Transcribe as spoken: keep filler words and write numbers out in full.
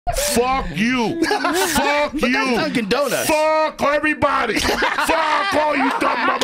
Fuck you. Fuck But you. that's Dunkin' Donuts. Fuck everybody. Fuck all you dumb